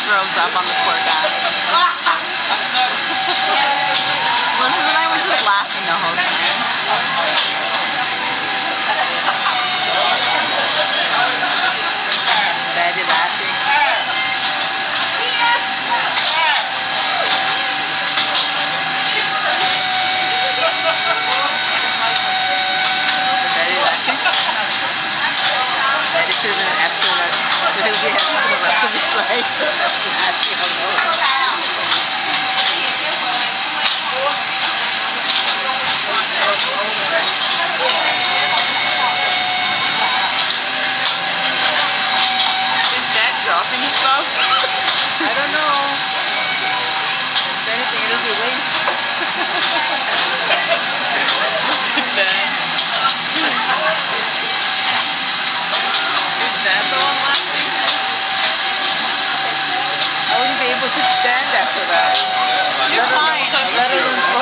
throws up on the poor guy. Elizabeth and I were just laughing the whole time. Betty laughing. Betty laughing. Betty should have been an astronaut. But he'll be happy for the rest of his life. Laughing all over. Dropping stuff? I don't know. If anything, it'll be waste. Is that the one laughing? I wouldn't be able to stand after that. You're fine. Let alone